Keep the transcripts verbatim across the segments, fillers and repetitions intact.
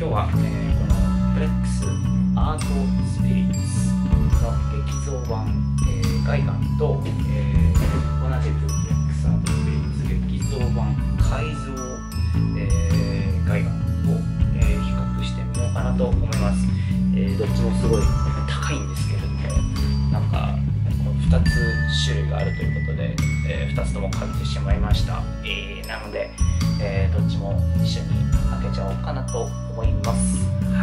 日は、えー、このフレックスアートスピリッツの劇像版、えー、ガイガンと、えー、同じくフレックスアートスピリッツ劇像版改造、えー、ガイガンを、えー、比較してみようかなと思います。えー、どっちもすごい高いんですけれども、なんかこのふたつ種類があるということで、えー、ふたつとも買ってしまいました。えー、なので、えー、どっちも一緒に開けちゃおうかなと思います。はい。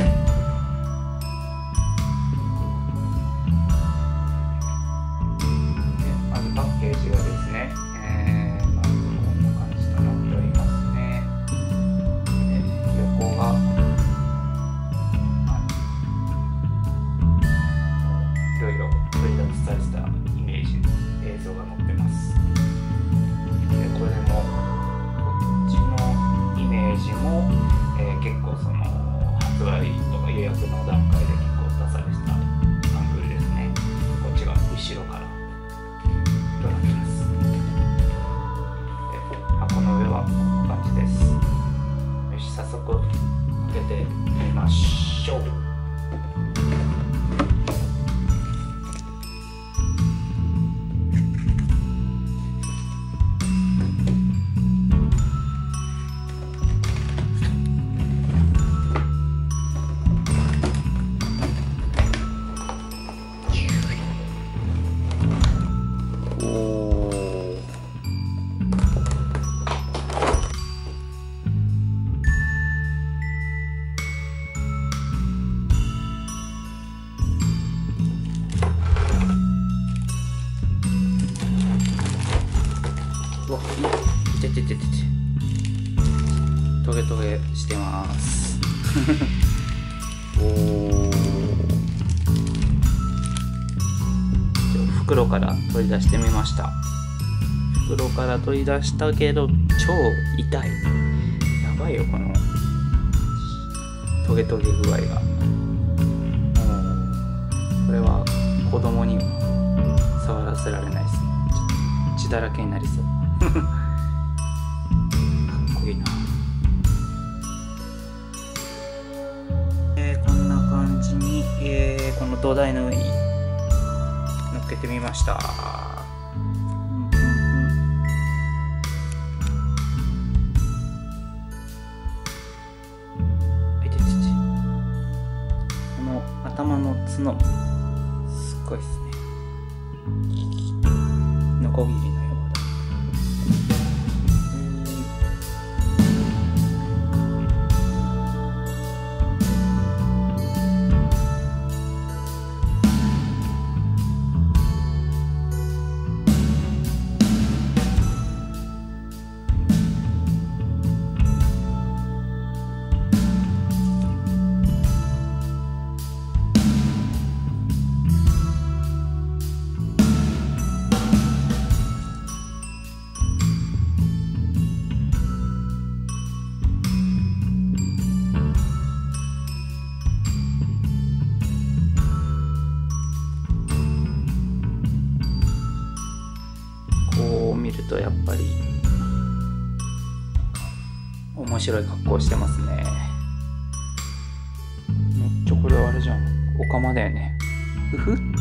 まずパッケージがですね、えー、まずこんな感じとなっておりますね。横がいろいろ取り出されたイメージ、映像が載ってます。でこれもこっちのイメージも、えー、結構その発売とか予約の段階で結構出されてたアングルですね。こっちが後ろからとなってます。で箱の上はこんな感じです。よし、早速開けてみましょう。うわ、いてててててトゲトゲしてますおー、袋から取り出してみました。袋から取り出したけど超痛い。やばいよ、このトゲトゲ具合が。これは子供には触らせられないですね。血だらけになりそうかっこいいな。えー、こんな感じに、えー、この土台の上に乗っけてみました。この頭の角もすっごいですね。ノコギリのようだ。見るとやっぱり面白い格好してますね。めっちゃこれあれじゃん、オカマだよね。ふふって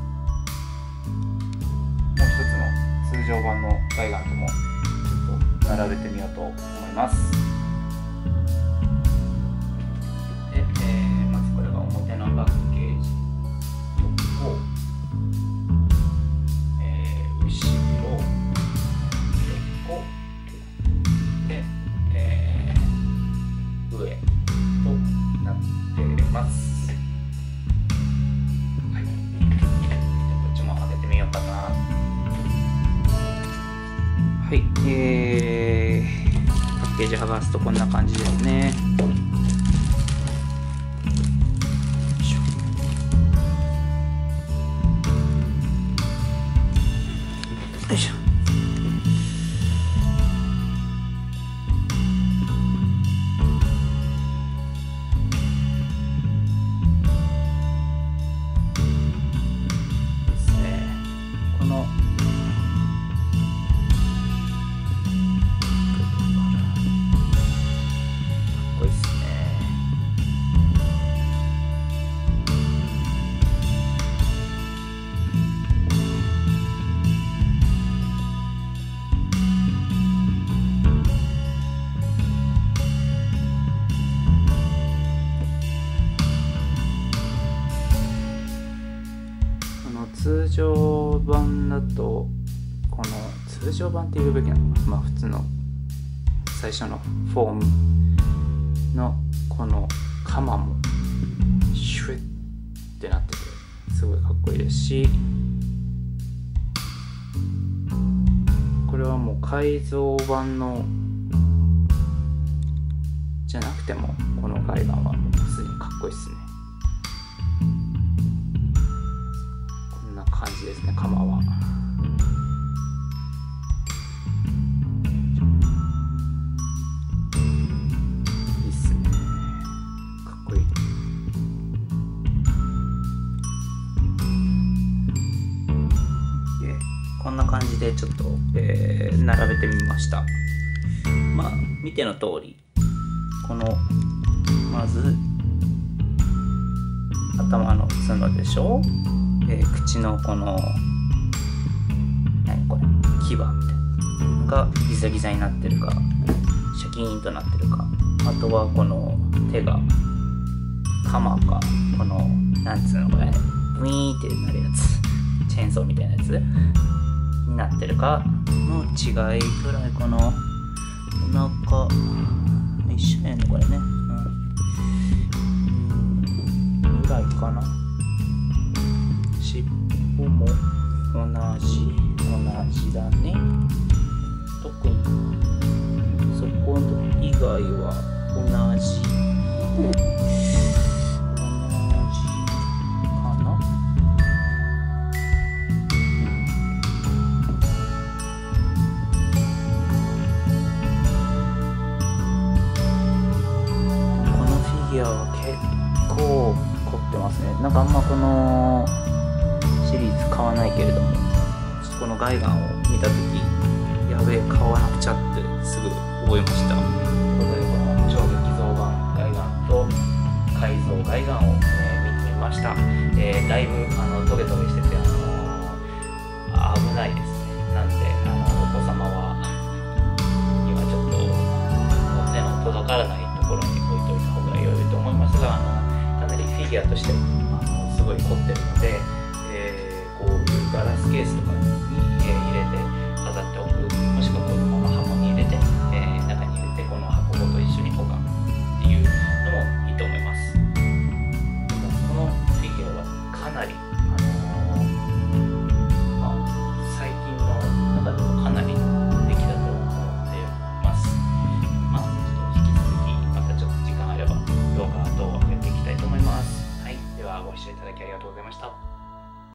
常版のガイガンともちょっと並べてみようと思います。で、えー、まずこれが表のパッケージを、えー、後ろ横で、えー、上となってます。はい、こっちも開けてみようかな。はい、えー、パッケージ剥がすとこんな感じですね。よいしょ。ですね。この通常版だと、この通常版って言うべきなのかな、まあ普通の最初のフォームのこの鎌もシュッってなっててすごいかっこいいですし、これはもう改造版のじゃなくてもこのガイガンはもうすでにかっこいいですね。感じですね、鎌は。いいっすね。かっこいい。で、こんな感じでちょっと、えー、並べてみました。まあ、見ての通り、この、まず、頭の角でしょ。えー、口のこの何これ牙みたいなのがギザギザになってるかシャキーンとなってるか、あとはこの手が鎌かこのなんつうのこれブイーンってなるやつチェーンソーみたいなやつになってるかの違いぐらいかな。お腹一緒やねこれね、うん、ぐらいかな。尻尾も同じ同じだね。特にそこ以外は同じ同じかな。このフィギュアは結構凝ってますね。なんかあんまこのシリーズ買わないけれども、このガイガンを見たとき、やべえ買わなくちゃってすぐ覚えました。ということで、この超激増版ガイガンと改造ガイガンを、えー、見てみました。えー、だいぶあのトゲトゲしてて、あのー、危ないですね。なんであのお子様は今ちょっと手の届からないところに置いといた方が良いと思いますが、あのかなりフィギュアとしてもあのすごい凝ってるので。えー、こういうガラスケースとかに、えー、入れて飾っておく、もしくはこのまま箱に入れて、えー、中に入れてこの箱ごと一緒に保管っていうのもいいと思います。でもこのフィギュアはかなり、あのーまあ、最近の中でもかなり出来だと思ってます。まあちょっと引き続きまたちょっと時間あれば動画等を上げていきたいと思います。はい、ではご視聴いただきありがとうございました。